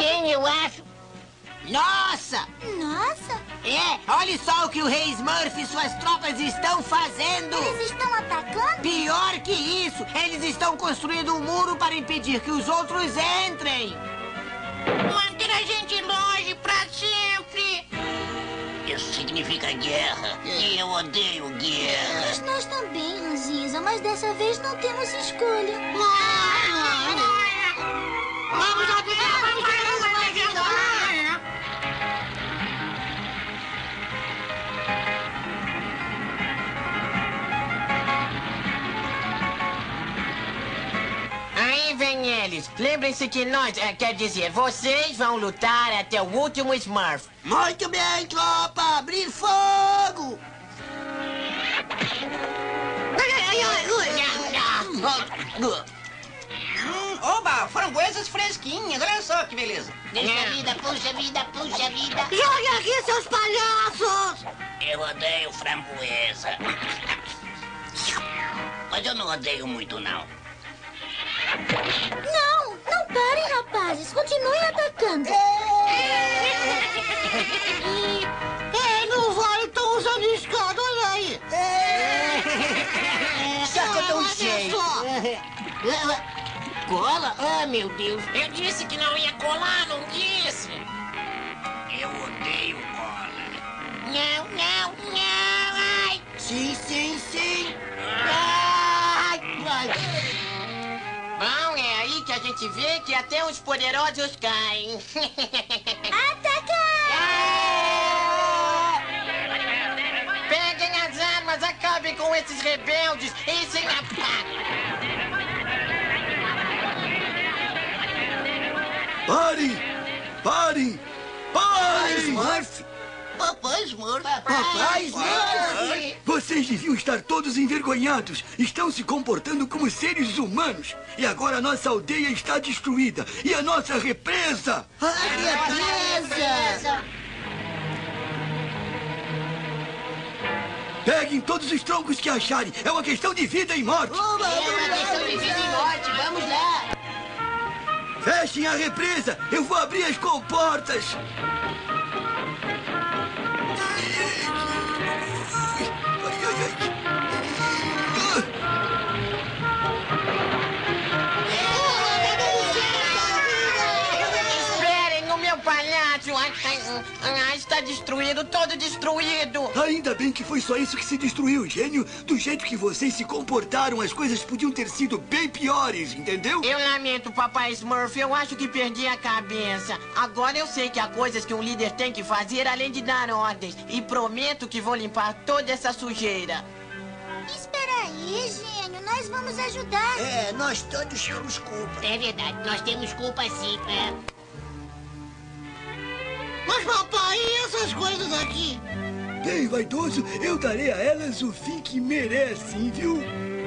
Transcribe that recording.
também, eu acho. Nossa! Nossa! É, olha só o que o Rei Smurf e suas tropas estão fazendo! Eles estão atacando? Pior que isso, eles estão construindo um muro para impedir que os outros entrem! Manter a gente longe pra sempre. Isso significa guerra. E eu odeio guerra. Mas nós também, Ranzinza, mas dessa vez não temos escolha. Vamos à guerra! Vamos à guerra! Aí vem eles. Lembrem-se que nós, quer dizer, vocês vão lutar até o último Smurf. Muito bem, tropa! Abrir fogo! Oba, framboesas fresquinhas. Olha só que beleza. Puxa vida, puxa vida, puxa vida. Jogue aqui, seus palhaços! Eu odeio framboesa. Mas eu não odeio muito, não. Não, não parem, rapazes. Continuem atacando. Não vai, estão usando escada, olha aí! Saca tão cheio. Cola? Ah, meu Deus. Eu disse que não ia colar, não disse? Eu odeio cola. Não, não, não. Ai. Sim, sim, sim! Ai. Bom, é aí que a gente vê que até os poderosos caem. Atacar! Peguem as armas, acabem com esses rebeldes e sem Parem! Parem! Parem! Smurf! Papai Smurf. Papai Smurf! Vocês deviam estar todos envergonhados. Estão se comportando como seres humanos. E agora a nossa aldeia está destruída. E a nossa represa! Represa! Peguem todos os troncos que acharem. É uma questão de vida e morte. É uma questão de vida e morte. Vamos lá. Fechem a represa. Eu vou abrir as comportas. Esperem, o meu palhaço! Está destruído, todo destruído! Ainda bem que foi só isso que se destruiu, gênio. Do jeito que vocês se comportaram, as coisas podiam ter sido bem piores, entendeu? Eu lamento, papai Smurf, eu acho que perdi a cabeça. Agora eu sei que há coisas que um líder tem que fazer além de dar ordens. E prometo que vou limpar toda essa sujeira. Espera aí, gênio. Nós vamos ajudar. É, nós todos temos culpa. É verdade, nós temos culpa sim. Mas, papai, e essas coisas aqui? Bem, vaidoso, eu darei a elas o fim que merecem, viu?